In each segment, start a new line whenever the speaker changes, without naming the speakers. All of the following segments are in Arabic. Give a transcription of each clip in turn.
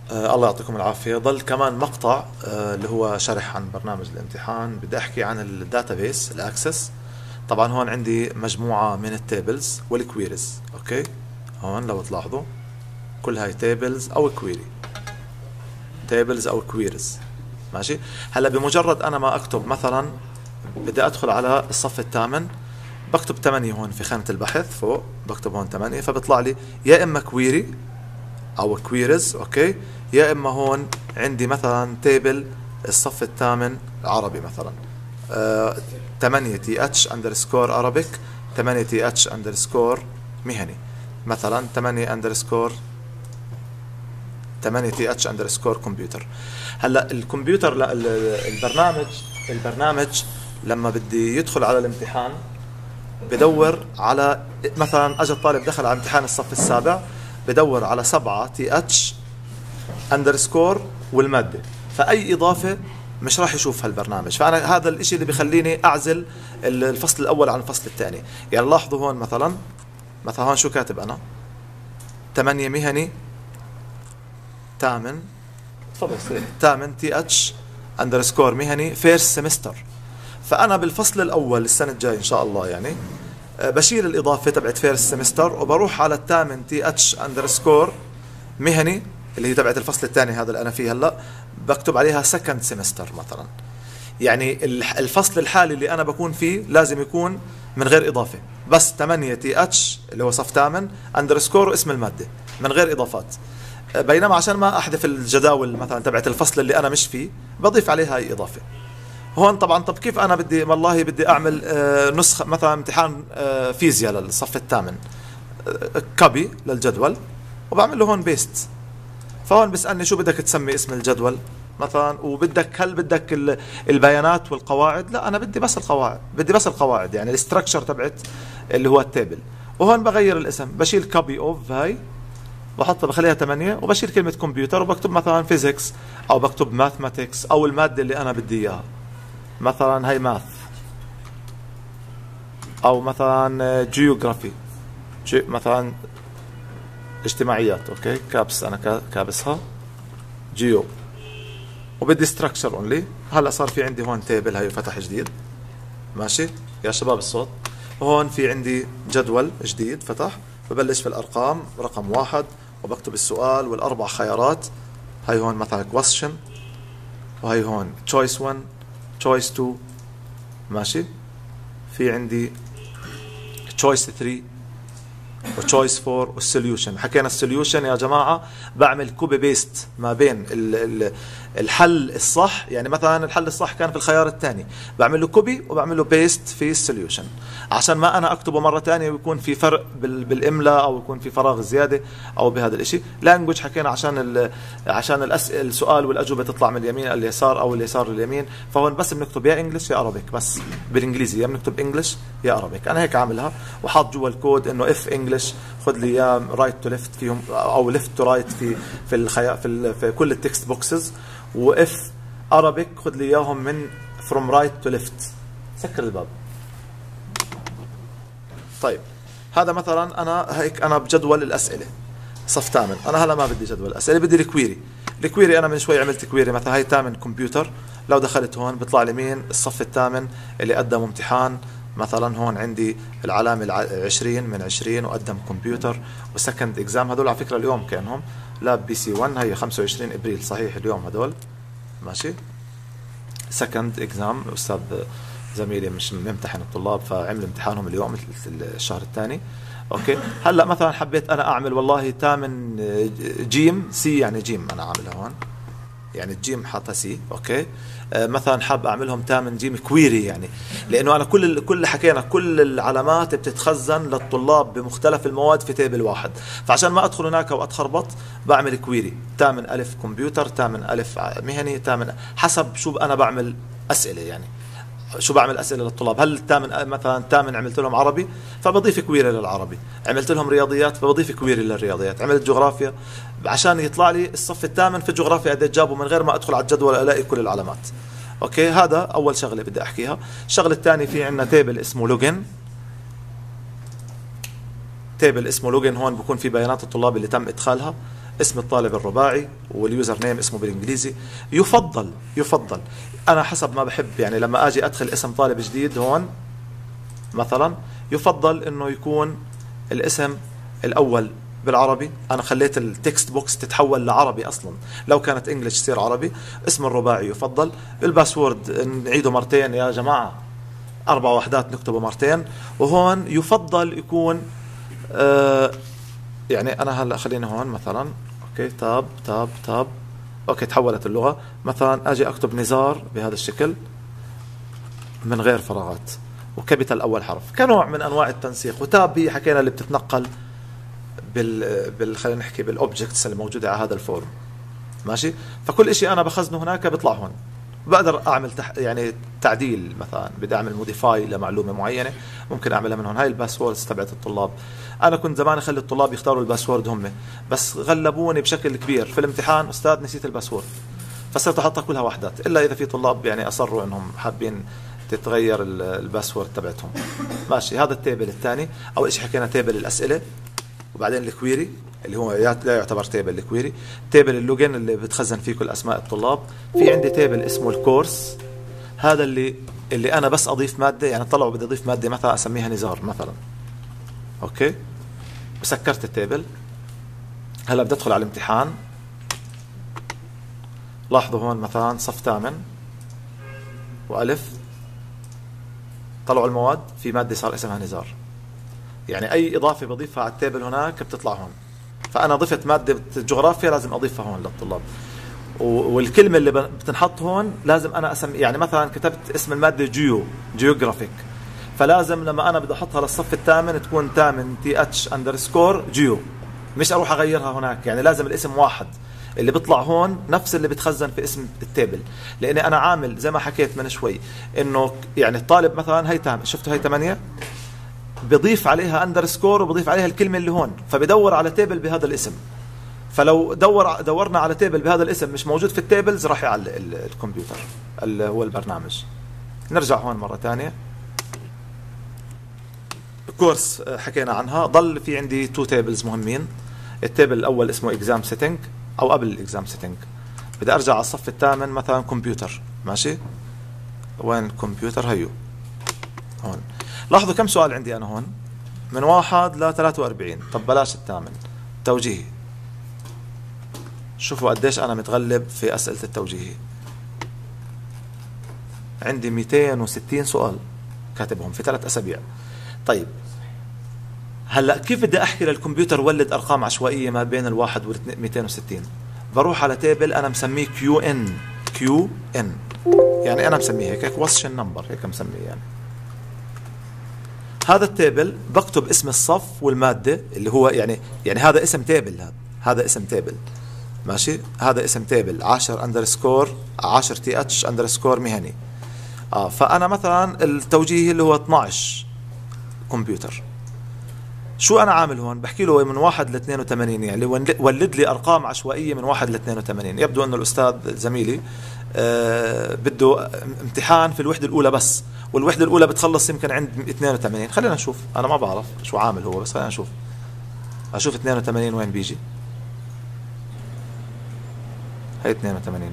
الله يعطيكم العافية. ضل كمان مقطع اللي هو شرح عن برنامج الامتحان. بدي أحكي عن الداتابيس الأكسس. طبعا هون عندي مجموعة من التيبلز والكويريز. أوكي، هون لو تلاحظوا كل هاي تيبلز أو كويري، تيبلز أو كويريز. ماشي. هلا بمجرد أنا ما أكتب مثلا بدي أدخل على الصف الثامن، بكتب 8 هون في خانة البحث فوق، بكتب هون 8 فبيطلع لي يا إما كويري او كويريز. اوكي، يا اما هون عندي مثلا تيبل الصف الثامن عربي مثلا 8 تي اتش اندرسكور عربيك، 8 تي اتش اندرسكور مهني مثلا، 8 اندرسكور 8 تي اتش اندرسكور كمبيوتر. هلا الكمبيوتر لا البرنامج لما بدي يدخل على الامتحان بدور على مثلا اجى الطالب دخل على امتحان الصف السابع بدور على 7 تي اتش اندرسكور والماده، فاي اضافه مش راح يشوفها البرنامج. فانا هذا الاشي اللي بخليني اعزل الفصل الاول عن الفصل الثاني. يعني لاحظوا هون مثلا هون شو كاتب انا 8 مهني 8 تفضل 8 تي اتش اندرسكور مهني فيرست سمستر. فانا بالفصل الاول السنه الجاي ان شاء الله يعني بشيل الاضافه تبعت فيرست سمستر وبروح على الثامن تي اتش اندرسكور مهني اللي هي تبعت الفصل الثاني هذا اللي انا فيه هلا، بكتب عليها سكند سمستر مثلا. يعني الفصل الحالي اللي انا بكون فيه لازم يكون من غير اضافه، بس 8 تي اتش اللي هو صف 8 اندرسكور واسم الماده من غير اضافات. بينما عشان ما احذف الجداول مثلا تبعت الفصل اللي انا مش فيه بضيف عليها اي اضافه. هون طبعا طب كيف انا بدي والله بدي اعمل نسخه مثلا امتحان فيزياء للصف الثامن، كوبي للجدول وبعمل له هون بيست. فهون بيسالني شو بدك تسمي اسم الجدول مثلا، وبدك هل بدك البيانات والقواعد؟ لا انا بدي بس القواعد، يعني الاستراكشر تبعت اللي هو التيبل. وهون بغير الاسم، بشيل كوبي اوف هاي بحطها بخليها 8 وبشيل كلمه كمبيوتر وبكتب مثلا فيزيكس او بكتب ماثماتكس او الماده اللي انا بدي اياها، مثلا هاي ماث او مثلا جيوغرافي مثلا اجتماعيات. اوكي كابس انا كابسها جيو وبدي ستراكشر اونلي. هلا صار في عندي هون تيبل هاي فتح جديد. ماشي يا شباب الصوت. هون في عندي جدول جديد فتح، ببلش في الارقام رقم 1 وبكتب السؤال والاربع خيارات. هاي هون مثلا question وهي هون choice 1 choice 2. ماشي. في عندي choice 3 وتشويس 4 والسوليوشن. حكينا السوليوشن يا جماعه بعمل كوبي بيست ما بين الحل الصح، يعني مثلا الحل الصح كان في الخيار الثاني بعمل له كوبي وبعمل له بيست في السوليوشن عشان ما انا اكتبه مره ثانيه ويكون في فرق بالاملاء او يكون في فراغ زياده او بهذا الشيء. لانجوج حكينا عشان السؤال والاجوبه تطلع من اليمين اليسار او اليسار لليمين. فهون بس بنكتب يا انجلش يا عربيك، بس بالانجليزي يا بنكتب انجلش يا عربيك. انا هيك عاملها وحاط جوا الكود انه اف انجلش خذ لي اياه رايت تو ليفت فيهم او ليفت تو رايت في كل التكست بوكسز، واف Arabic خذ لي اياهم من from right to left. سكر الباب. طيب هذا مثلا انا هيك انا بجدول الاسئله صف 8. انا هلا ما بدي جدول الاسئله، بدي الكويري انا من شوي عملت كويري مثلا هاي 8 كمبيوتر. لو دخلت هون بيطلع لي مين الصف الثامن اللي قدم امتحان مثلا. هون عندي العلامه 20 من 20 وقدم كمبيوتر وسكند اكزام. هذول على فكره اليوم كانهم لاب بي سي 1 هي 25 ابريل صحيح اليوم هذول. ماشي. سكند اكزام استاذ زميلي مش ممتحن الطلاب فعمل امتحانهم اليوم الشهر الثاني. اوكي هلا مثلا حبيت انا اعمل والله 8 جيم سي، يعني جيم انا عاملها هون يعني الجيم حاطها سي. اوكي مثلا حاب اعملهم 8 جيم كويري، يعني لانه انا كل حكينا كل العلامات بتتخزن للطلاب بمختلف المواد في تيبل واحد. فعشان ما ادخل هناك واتخربط بعمل كويري 8 الف كمبيوتر 8 الف مهني 8 حسب شو انا بعمل اسئله. يعني شو بعمل اسئله للطلاب، هل الثامن مثلا الثامن عملت لهم عربي فبضيف كويري للعربي، عملت لهم رياضيات فبضيف كويري للرياضيات، عملت جغرافيا عشان يطلع لي الصف الثامن في الجغرافيا قد جابوا من غير ما ادخل على الجدول الاقي كل العلامات. اوكي هذا اول شغله بدي احكيها. الشغله الثانيه في عندنا تيبل اسمه لوجن. هون بكون في بيانات الطلاب اللي تم ادخالها. اسم الطالب الرباعي واليوزر نيم اسمه بالانجليزي. يفضل انا حسب ما بحب، يعني لما اجي ادخل اسم طالب جديد هون مثلا يفضل انه يكون الاسم الاول بالعربي. انا خليت التكست بوكس تتحول لعربي اصلا، لو كانت انجلش تصير عربي. اسم الرباعي يفضل. الباسورد نعيده مرتين يا جماعه، 4 وحدات نكتبه مرتين. وهون يفضل يكون يعني انا هلا خلينا هون مثلا اوكي تاب اوكي تحولت اللغه. مثلا اجي اكتب نزار بهذا الشكل من غير فراغات، وكابيتال اول حرف كنوع من انواع التنسيق. وتاب هي حكينا اللي بتتنقل خلينا نحكي بالاوبجكتس اللي موجوده على هذا الفورم، ماشي. فكل شيء انا بخزنه هناك بيطلع هون. بقدر اعمل يعني تعديل، مثلا بدي اعمل موديفاي لمعلومه معينه ممكن اعملها من هون. هاي الباسوردز تبعت الطلاب. انا كنت زمان اخلي الطلاب يختاروا الباسورد هم، بس غلبوني بشكل كبير في الامتحان. استاذ نسيت الباسورد، فصرت احطها كلها وحدات، الا اذا في طلاب يعني اصروا انهم حابين تتغير الباسورد تبعتهم، ماشي. هذا التيبل الثاني. اول شيء حكينا تيبل الاسئله، وبعدين الكويري اللي هو لا يعتبر تيبل الكويري. تيبل اللوجن اللي بتخزن فيه كل اسماء الطلاب. في عندي تيبل اسمه الكورس، هذا اللي انا بس اضيف ماده، يعني طلعوا بدي اضيف ماده مثلا اسميها نزار مثلا، اوكي. سكرت التيبل. هلا بدي ادخل على الامتحان. لاحظوا هون مثلا صف 8 والف، طلعوا المواد في ماده صار اسمها نزار. يعني اي اضافه بضيفها على التيبل هناك بتطلع هون. فانا ضفت ماده جغرافيا لازم اضيفها هون للطلاب. والكلمه اللي بتنحط هون لازم انا اسمي، يعني مثلا كتبت اسم الماده جيوغرافيك، فلازم لما انا بدي احطها للصف الثامن تكون 8 TH_ جيو، مش اروح اغيرها هناك. يعني لازم الاسم واحد اللي بيطلع هون نفس اللي بتخزن في اسم التيبل. لاني انا عامل زي ما حكيت من شوي انه يعني الطالب مثلا هي شفتوا هي 8 بضيف عليها اندرسكور وبضيف عليها الكلمه اللي هون، فبدور على تيبل بهذا الاسم. فلو دورنا على تيبل بهذا الاسم مش موجود في التيبلز راح يعلق الكمبيوتر اللي هو البرنامج. نرجع هون مره ثانيه. كورس حكينا عنها. ضل في عندي 2 تيبلز مهمين. التيبل الاول اسمه اكزام سيتنج، او قبل الاكزام سيتنج بدي ارجع على الصف الثامن مثلا كمبيوتر، ماشي. وين كمبيوتر؟ هيو هون. لاحظوا كم سؤال عندي انا هون، من 1 ل 43. طب بلاش الثامن، توجيهي. شوفوا قديش انا متغلب في اسئله التوجيهي. عندي 260 سؤال كاتبهم في 3 اسابيع. طيب هلا كيف بدي احكي للكمبيوتر ولد ارقام عشوائيه ما بين الواحد وال 260؟ بروح على تيبل انا مسميه كيو ان، يعني انا مسميه هيك question number، هيك مسميه. يعني هذا التيبل بكتب اسم الصف والماده اللي هو يعني هذا اسم تيبل، هذا اسم تيبل، ماشي. هذا اسم تيبل 10_ TH_ مهني. فانا مثلا التوجيهي اللي هو 12 كمبيوتر. شو انا عامل هون؟ بحكي له من 1 ل 82، يعني ولد لي ارقام عشوائيه من 1 ل 82. يبدو انه الاستاذ زميلي بده امتحان في الوحده الاولى بس، والوحده الاولى بتخلص يمكن عند 82. خلينا نشوف، انا ما بعرف شو عامل هو، بس خلينا نشوف. اشوف 82 وين بيجي. هي 82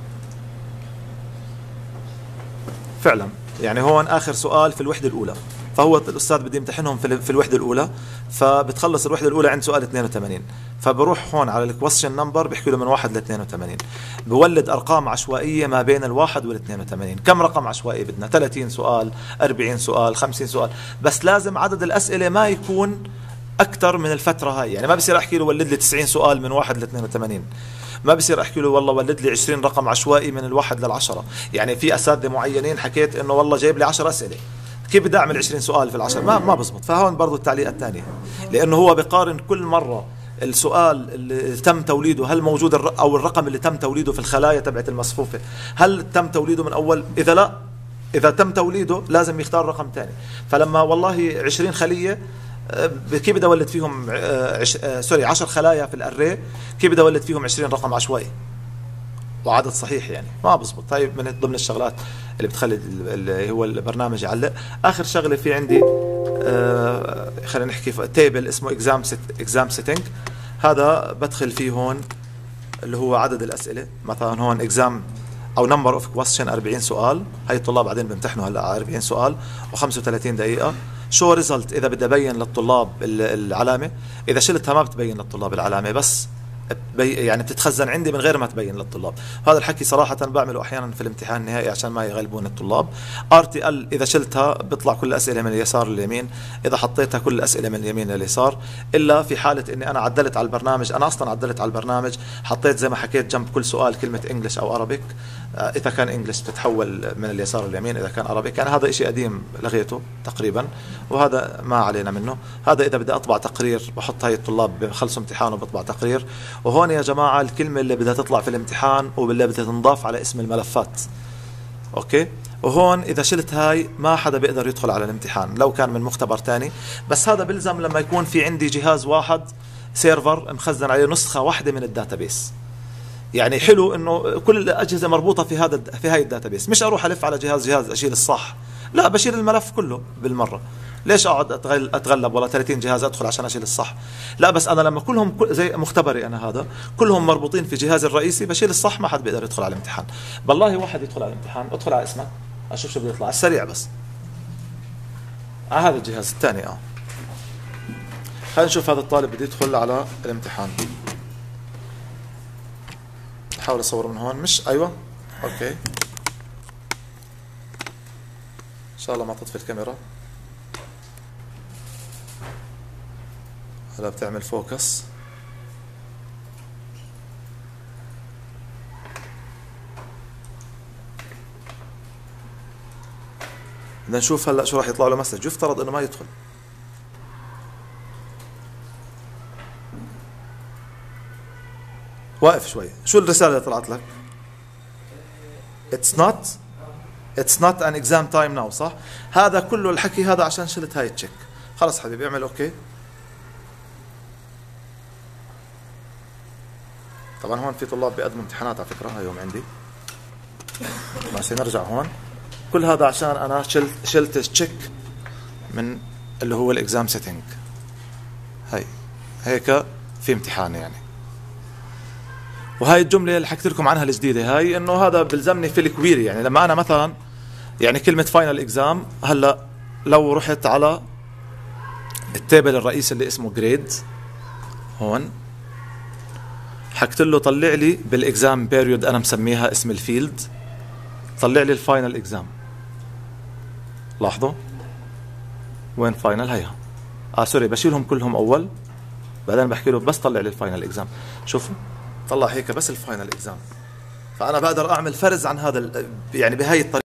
فعلا. يعني هون اخر سؤال في الوحده الاولى، فهو الاستاذ بده يمتحنهم في الوحده الاولى، فبتخلص الوحده الاولى عند سؤال 82. فبروح هون على الكويستشن نمبر بيحكي له من 1 ل 82، بولد ارقام عشوائيه ما بين الواحد وال 82. كم رقم عشوائي بدنا؟ 30 سؤال، 40 سؤال، 50 سؤال، بس لازم عدد الاسئله ما يكون اكثر من الفتره هاي. يعني ما بصير احكي له ولد لي 90 سؤال من 1 ل 82، ما بصير احكي له والله ولد لي 20 رقم عشوائي من الواحد لل10. يعني في اساتذه معينين حكيت انه والله جايب لي 10 اسئله، كيف بدي اعمل 20 سؤال في ال10؟ ما بزبط. فهون برضو التعليقه الثانيه، لانه هو بقارن كل مره السؤال اللي تم توليده هل موجود او الرقم اللي تم توليده في الخلايا تبعت المصفوفه هل تم توليده من اول. اذا لا، اذا تم توليده لازم يختار رقم ثاني. فلما والله 20 خليه كيف بدي اولد فيهم 10 خلايا في الاري، كيف بدي اولد فيهم 20 رقم عشوائي وعدد صحيح؟ يعني ما بزبط. طيب من ضمن الشغلات اللي بتخلي اللي هو البرنامج يعلق. اخر شغله في عندي خلينا نحكي تيبل اسمه اكزام سيتنج. هذا بدخل فيه هون اللي هو عدد الاسئله، مثلا هون اكزام او نمبر اوف كويستشن 40 سؤال، هي الطلاب بعدين بيمتحنوا هلا 40 سؤال و35 دقيقه. شو ريزلت اذا بدي ابين للطلاب العلامه، اذا شلتها ما بتبين للطلاب العلامه، بس يعني بتتخزن عندي من غير ما تبين للطلاب. هذا الحكي صراحه بعمله احيانا في الامتحان النهائي عشان ما يغلبون الطلاب. RTL اذا شلتها بيطلع كل الاسئله من اليسار لليمين، اذا حطيتها كل الاسئله من اليمين لليسار، الا في حاله اني انا عدلت على البرنامج. انا اصلا عدلت على البرنامج، حطيت زي ما حكيت جنب كل سؤال كلمه انجلش او عربيك. اذا كان انجلش بتتحول من اليسار لليمين، اذا كان عربيك يعني هذا شيء قديم لغيته تقريبا، وهذا ما علينا منه. هذا اذا بدي اطبع تقرير بحط هاي الطلاب بخلصوا امتحان وبطبع تقرير. وهون يا جماعه الكلمه اللي بدها تطلع في الامتحان واللي بدها تنضاف على اسم الملفات. اوكي، وهون اذا شلت هاي ما حدا بيقدر يدخل على الامتحان لو كان من مختبر ثاني. بس هذا بلزم لما يكون في عندي جهاز واحد سيرفر مخزن عليه نسخه واحده من الداتابيس. يعني حلو انه كل الاجهزه مربوطه في هاي الداتابيس، مش اروح الف على جهاز اشيل الصح، لا بشيل الملف كله بالمره. ليش اقعد اتغلب والله 30 جهاز ادخل عشان اشيل الصح؟ لا بس انا لما كلهم زي مختبري انا هذا كلهم مربوطين في جهازي الرئيسي بشيل الصح، ما حد بيقدر يدخل على الامتحان. بالله واحد يدخل على الامتحان، ادخل على اسمك اشوف شو بده يطلع السريع بس على هذا الجهاز الثاني. خلينا نشوف هذا الطالب بده يدخل على الامتحان. حاول اصور من هون، مش ايوه اوكي ان شاء الله ما تطفي الكاميرا. هلا بتعمل فوكس. بدنا نشوف هلا شو راح يطلع له مسج. يفترض انه ما يدخل. واقف شوي. شو الرسالة اللي طلعت لك؟ It's not an exam time now، صح؟ هذا كله الحكي هذا عشان شلت هاي التشيك. خلص حبيبي اعمل اوكي. طبعا هون في طلاب بيقدموا امتحانات على فكرة هاي يوم عندي. بس نرجع هون. كل هذا عشان انا شلت تشيك من اللي هو الاكزام سيتنج. هيك في امتحان يعني. وهاي الجملة اللي حكيت لكم عنها الجديدة هاي، انه هذا بلزمني في الكويري. يعني لما انا مثلا يعني كلمة فاينل اكزام، هلا لو رحت على التيبل الرئيسي اللي اسمه جريد هون، حكت له طلع لي بالاكزام بيريود، انا مسميها اسم الفيلد، طلع لي الفاينل اكزام. لاحظوا وين فاينل؟ هيها سوري، بشيلهم كلهم اول، بعدين بحكي له بس طلع لي الفاينل اكزام. شوفوا طلع هيك بس الفاينل اكزام. فانا بقدر اعمل فرز عن هذا يعني بهاي الطريقة.